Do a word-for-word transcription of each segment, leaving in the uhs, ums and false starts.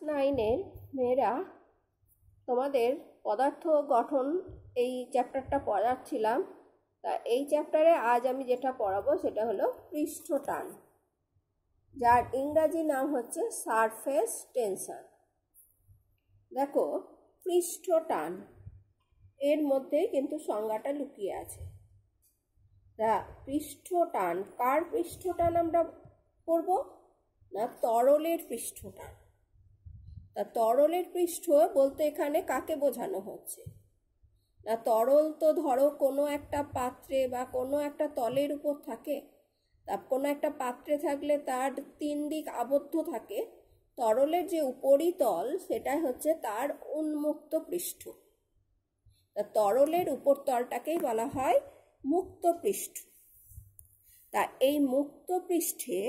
নাইনের মেয়েরা তোমাদের পদার্থ গঠন এই চ্যাপ্টারটা পড়াচ্ছিলাম। তা এই চ্যাপ্টারে আজ আমি যেটা পড়াবো সেটা হলো পৃষ্ঠটান, যার ইংরাজি নাম হচ্ছে সারফেস টেনশন। দেখো, পৃষ্ঠটান এর মধ্যে কিন্তু সংজ্ঞাটা লুকিয়ে আছে। তা পৃষ্ঠটান, কার পৃষ্ঠটান আমরা করব না? তরলের পৃষ্ঠটান। তা তরলের পৃষ্ঠ বলতে এখানে কাকে বোঝানো হচ্ছে না? তরল তো ধরো কোনো একটা পাত্রে বা কোনো একটা তলের উপর থাকে। তা কোনো একটা পাত্রে থাকলে তার তিন দিক আবদ্ধ থাকে। তরলের যে উপরিতল সেটাই হচ্ছে তার উন্মুক্ত পৃষ্ঠ। তা তরলের উপর তলটাকেই বলা হয় মুক্ত পৃষ্ঠ। তা এই মুক্ত পৃষ্ঠে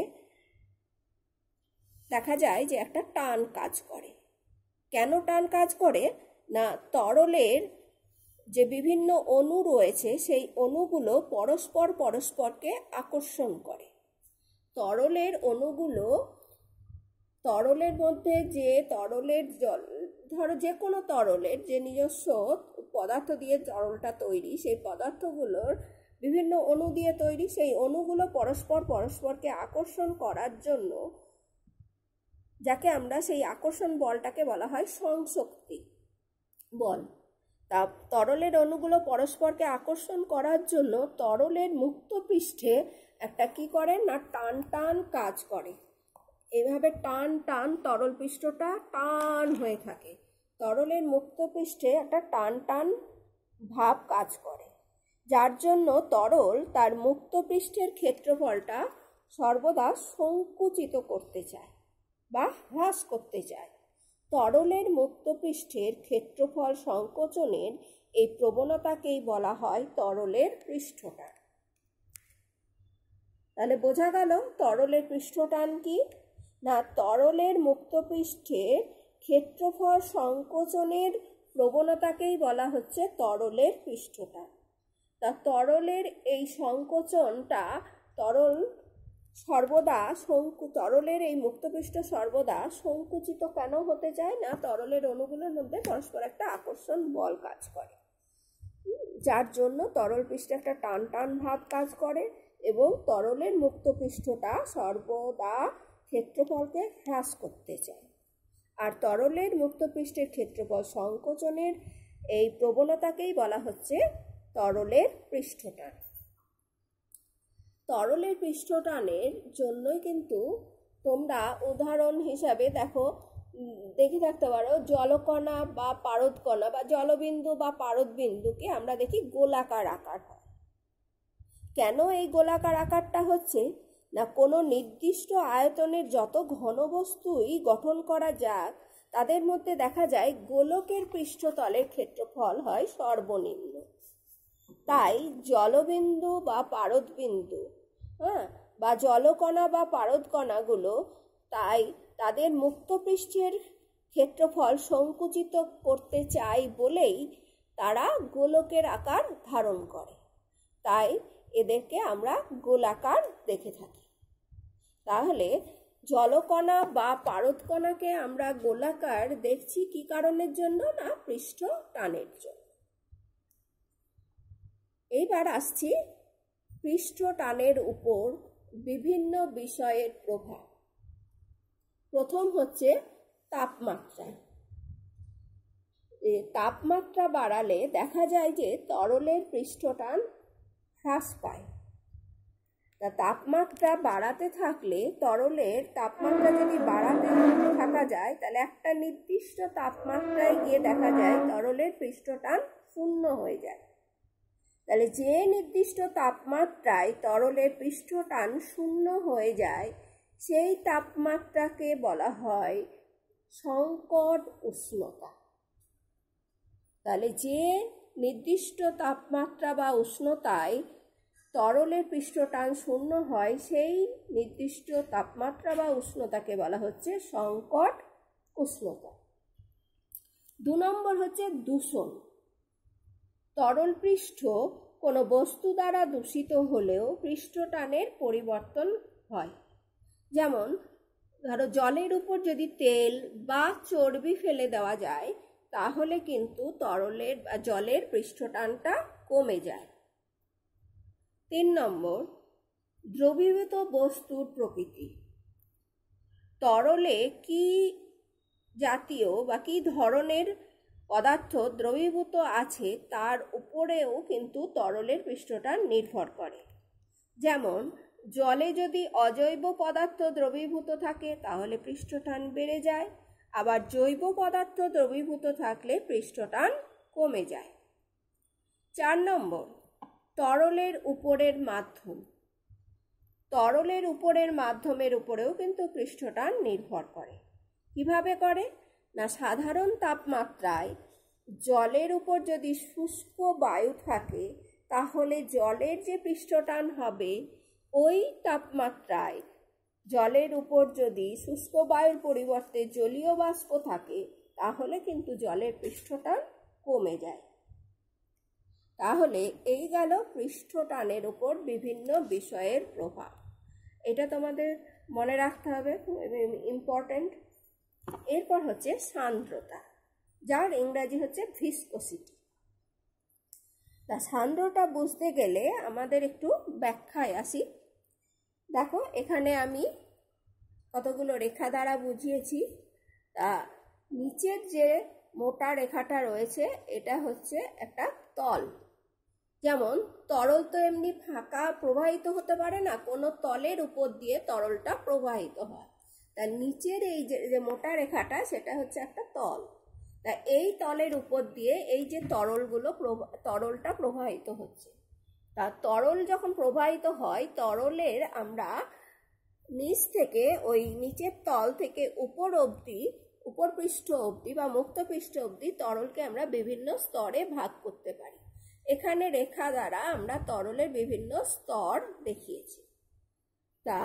দেখা যায় যে একটা টান কাজ করে। কেন টান কাজ করে না? তরলের যে বিভিন্ন অণু রয়েছে সেই অণুগুলো পরস্পর পরস্পরকে আকর্ষণ করে। তরলের অণুগুলো, তরলের মধ্যে যে তরলের জল, ধরো যে কোনো তরলের যে নিজস্ব পদার্থ দিয়ে তরলটা তৈরি, সেই পদার্থগুলোর বিভিন্ন অণু দিয়ে তৈরি। সেই অণুগুলো পরস্পর পরস্পরকে আকর্ষণ করার জন্য, যাকে আমরা সেই আকর্ষণ বলটাকে বলা হয় সংশক্তি বল। তা তরলের অণুগুলো পরস্পরকে আকর্ষণ করার জন্য তরলের মুক্ত পৃষ্ঠে একটা কি করে না, টান টান কাজ করে। এভাবে টান টান তরল পৃষ্ঠটা টান হয়ে থাকে। তরলের মুক্ত পৃষ্ঠে একটা টান টান ভাব কাজ করে, যার জন্য তরল তার মুক্ত পৃষ্ঠের ক্ষেত্রফলটা সর্বদা সংকুচিত করতে চায় বা হ্রাস করতে চায়। তরলের মুক্ত পৃষ্ঠের ক্ষেত্রফল সংকোচনের এই প্রবণতাকেই বলা হয় তরলের পৃষ্ঠটান। তাহলে বোঝা গেল তরলের পৃষ্ঠটান কি না? তরলের মুক্ত পৃষ্ঠের ক্ষেত্রফল সংকোচনের প্রবণতাকেই বলা হচ্ছে তরলের পৃষ্ঠটান। তা তরলের এই সংকোচনটা, তরল সর্বদা সংকু তরলের এই মুক্তপৃষ্ঠ সর্বদা সংকুচিত কেন হতে চায় না? তরলের অণুগুলোর মধ্যে পরস্পর একটা আকর্ষণ বল কাজ করে, যার জন্য তরল পৃষ্ঠে একটা টান টান ভাব কাজ করে এবং তরলের মুক্তপৃষ্ঠটা সর্বদা ক্ষেত্রফলকে হ্রাস করতে চায়। আর তরলের মুক্তপৃষ্ঠের ক্ষেত্রফল সংকোচনের এই প্রবণতাকেই বলা হচ্ছে তরলের পৃষ্ঠটান। তরলের পৃষ্ঠটানের জন্যই কিন্তু তোমরা উদাহরণ হিসাবে দেখো, দেখে থাকতে পারো জলকণা বা পারদকণা বা জলবিন্দু বা পারদবিন্দুকে আমরা দেখি গোলাকার আকার হয়। কেন এই গোলাকার আকারটা হচ্ছে না? কোনো নির্দিষ্ট আয়তনের যত ঘনবস্তুই গঠন করা যাক, তাদের মধ্যে দেখা যায় গোলকের পৃষ্ঠতলের ক্ষেত্রফল হয় সর্বনিম্ন। তাই জলবিন্দু বা পারদবিন্দু, হ্যাঁ, বা জলকণা বা পারদকণাগুলো তাই তাদের মুক্ত পৃষ্ঠের ক্ষেত্রফল সংকুচিত করতে চায় বলেই তারা গোলকের আকার ধারণ করে। তাই এদেরকে আমরা গোলাকার দেখে থাকি। তাহলে জলকণা বা পারদকণাকে আমরা গোলাকার দেখছি কি কারণের জন্য না? পৃষ্ঠ টানের জন্য। এইবার আসছি পৃষ্ঠ টানের উপর বিভিন্ন বিষয়ের প্রভাব। প্রথম হচ্ছে তাপমাত্রা। তাপমাত্রা বাড়ালে দেখা যায় যে তরলের পৃষ্ঠটান হ্রাস পায়। তা তাপমাত্রা বাড়াতে থাকলে, তরলের তাপমাত্রা যদি বাড়াতে থাকা যায়, তাহলে একটা নির্দিষ্ট তাপমাত্রায় গিয়ে দেখা যায় তরলের পৃষ্ঠটান শূন্য হয়ে যায়। তাহলে যে নির্দিষ্ট তাপমাত্রায় তরলের পৃষ্ঠটান শূন্য হয়ে যায়, সেই তাপমাত্রাকে বলা হয় সংকট উষ্ণতা। তাহলে যে নির্দিষ্ট তাপমাত্রা বা উষ্ণতায় তরলের পৃষ্ঠটান শূন্য হয়, সেই নির্দিষ্ট তাপমাত্রা বা উষ্ণতাকে বলা হচ্ছে সংকট উষ্ণতা। দু নম্বর হচ্ছে দূষণ। তরল পৃষ্ঠ কোনো বস্তু দ্বারা দূষিত হলেও পৃষ্ঠটানের পরিবর্তন হয়। যেমন ধরো জলের উপর যদি তেল বা চর্বি ফেলে দেওয়া যায় তাহলে কিন্তু তরলের বা জলের পৃষ্ঠটানটা কমে যায়। তিন নম্বর, দ্রবীভূত বস্তুর প্রকৃতি। তরলে কি জাতীয় বা কি ধরনের পদার্থ দ্রবীভূত আছে তার উপরেও কিন্তু তরলের পৃষ্ঠটান নির্ভর করে। যেমন জলে যদি অজৈব পদার্থ দ্রবীভূত থাকে তাহলে পৃষ্ঠটান বেড়ে যায়, আবার জৈব পদার্থ দ্রবীভূত থাকলে পৃষ্ঠটান কমে যায়। চার নম্বর, তরলের উপরের মাধ্যম। তরলের উপরের মাধ্যমের উপরেও কিন্তু পৃষ্ঠটান নির্ভর করে। কিভাবে করে না, সাধারণ তাপমাত্রায় জলের উপর যদি শুষ্ক বায়ু থাকে তাহলে জলের যে পৃষ্ঠটান হবে ওই তাপমাত্রায় জলের উপর যদি শুষ্ক বায়ুর পরিবর্তে জলীয় বাষ্প থাকে তাহলে কিন্তু জলের পৃষ্ঠটান কমে যায়। তাহলে এই গেল পৃষ্ঠটানের উপর বিভিন্ন বিষয়ের প্রভাব। এটা তোমাদের মনে রাখতে হবে, ইম্পর্টেন্ট। এরপর হচ্ছে সান্দ্রতা, যার ইংরাজি হচ্ছে ভিসকোসিটি। তা সান্দ্রতা বুঝতে গেলে আমাদের একটু ব্যাখ্যায় আসি। দেখো এখানে আমি কতগুলো রেখা দ্বারা বুঝিয়েছি। তা নিচের যে মোটা রেখাটা রয়েছে এটা হচ্ছে একটা তল। যেমন তরল তো এমনি ফাঁকা প্রবাহিত হতে পারে না, কোনো তলের উপর দিয়ে তরলটা প্রবাহিত হয়। তা নিচের এই যে মোটা রেখাটা সেটা হচ্ছে একটা তল। তা এই তলের উপর দিয়ে এই যে তরলগুলো তরলটা প্রবাহিত হচ্ছে। তা তরল যখন প্রবাহিত হয় তরলের আমরা নিচ থেকে ওই নিচের তল থেকে উপর অবধি উপর পৃষ্ঠ অবধি বা মুক্ত পৃষ্ঠ অবধি তরলকে আমরা বিভিন্ন স্তরে ভাগ করতে পারি। এখানে রেখা দ্বারা আমরা তরলের বিভিন্ন স্তর দেখিয়েছি। তা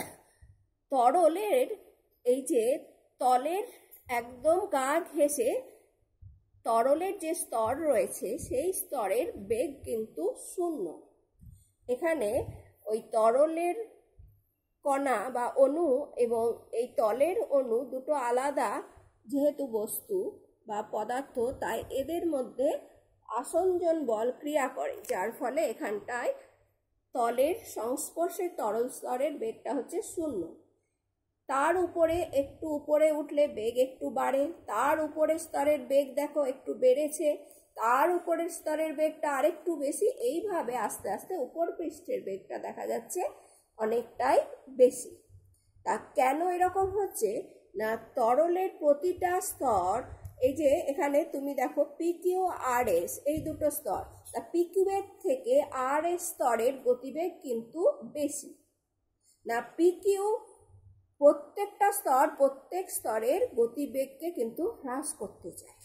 তরলের এই যে তলের একদম গা ঘেঁষে তরলের যে স্তর রয়েছে সেই স্তরের বেগ কিন্তু শূন্য। এখানে ওই তরলের কণা বা অণু এবং এই তলের অণু দুটো আলাদা যেহেতু বস্তু বা পদার্থ, তাই এদের মধ্যে আসঞ্জন বল ক্রিয়া করে, যার ফলে এখানটায় তলের সংস্পর্শে তরল স্তরের বেগটা হচ্ছে শূন্য। তার উপরে একটু উপরে উঠলে বেগ একটু বাড়ে, তার উপরের স্তরের বেগ দেখো একটু বেড়েছে, তার উপরের স্তরের বেগটা আরেকটু বেশি, এইভাবে আস্তে আস্তে উপর পৃষ্ঠের বেগটা দেখা যাচ্ছে অনেকটাই বেশি। তা কেন এরকম হচ্ছে না, তরলের প্রতিটা স্তর, এই যে এখানে তুমি দেখো পিকিউ আর এস এই দুটো স্তর, তা পিকিউ এর থেকে আর এস স্তরের গতিবেগ কিন্তু বেশি না। পিকিউ প্রত্যেকটা স্তর প্রত্যেক স্তরের গতিবেগকে কিন্তু হ্রাস করতে চায়।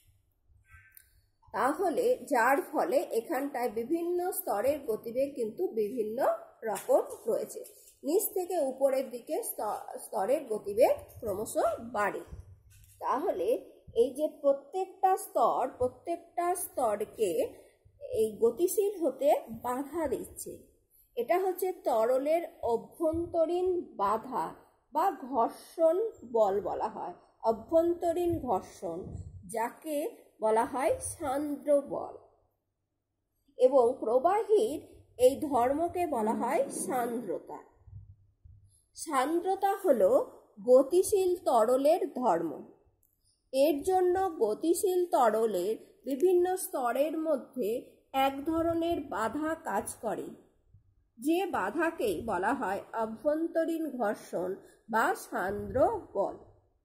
তাহলে যার ফলে এখানটায় বিভিন্ন স্তরের গতিবেগ কিন্তু বিভিন্ন রকম রয়েছে। নিচ থেকে উপরের দিকে স্তরের গতিবেগ ক্রমশ বাড়ে। তাহলে এই যে প্রত্যেকটা স্তর প্রত্যেকটা স্তরকে এই গতিশীল হতে বাধা দিচ্ছে। এটা হচ্ছে তরলের অভ্যন্তরীণ বাধা বা ঘর্ষণ বল বলা হয়, অভ্যন্তরীণ ঘর্ষণ, যাকে বলা হয় সান্দ্র বল। এবং প্রবাহীর এই ধর্মকে বলা হয় সান্দ্রতা। সান্দ্রতা হলো গতিশীল তরলের ধর্ম। এর জন্য গতিশীল তরলের বিভিন্ন স্তরের মধ্যে এক ধরনের বাধা কাজ করে, যে বাধাকেই বলা হয় অভ্যন্তরীণ ঘর্ষণ বা সান্দ্র বল।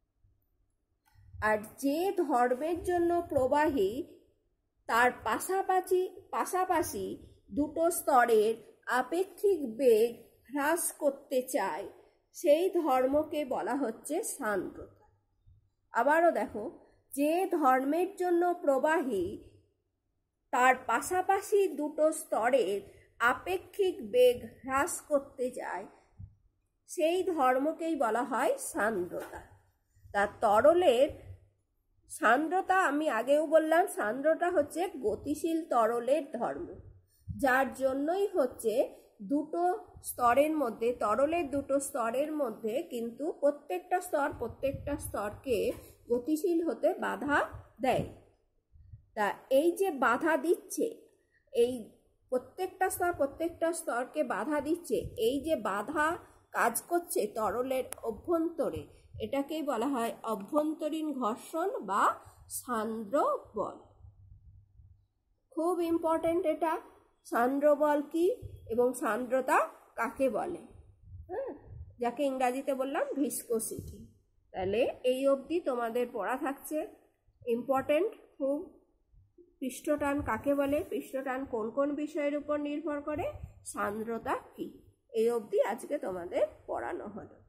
আর যে ধর্মের জন্য প্রবাহী তার পাশাপাশি পাশাপাশি দুটো স্তরের আপেক্ষিক বেগ হ্রাস করতে চায় সেই ধর্মকে বলা হচ্ছে সান্দ্রতা। আবারও দেখো, যে ধর্মের জন্য প্রবাহী তার পাশাপাশি দুটো স্তরের আপেক্ষিক বেগ হ্রাস করতে যায় সেই ধর্মকেই বলা হয় সান্দ্রতা। তা তরলের সান্দ্রতা আমি আগেও বললাম, সান্দ্রতা হচ্ছে গতিশীল তরলের ধর্ম, যার জন্যই হচ্ছে দুটো স্তরের মধ্যে, তরলের দুটো স্তরের মধ্যে কিন্তু প্রত্যেকটা স্তর প্রত্যেকটা স্তরকে গতিশীল হতে বাধা দেয়। তা এই যে বাধা দিচ্ছে, এই প্রত্যেকটা স্তর প্রত্যেকটা স্তরকে বাধা দিচ্ছে, এই যে বাধা কাজ করছে তরলের অভ্যন্তরে, এটাকেই বলা হয় অভ্যন্তরীণ ঘর্ষণ বা সান্দ্র বল। খুব ইম্পর্টেন্ট এটা, সান্দ্র বল কি এবং সান্দ্রতা কাকে বলে, হ্যাঁ, যাকে ইংরাজিতে বললাম ভিসকোসিটি। তাহলে এই অবধি তোমাদের পড়া থাকছে, ইম্পর্টেন্ট খুব। পৃষ্ঠটান কাকে বলে, পৃষ্ঠটান কোন কোন বিষয়ের উপর নির্ভর করে, সান্দ্রতা কি, এই অবধি আজকে তোমাদের পড়ানো হলো।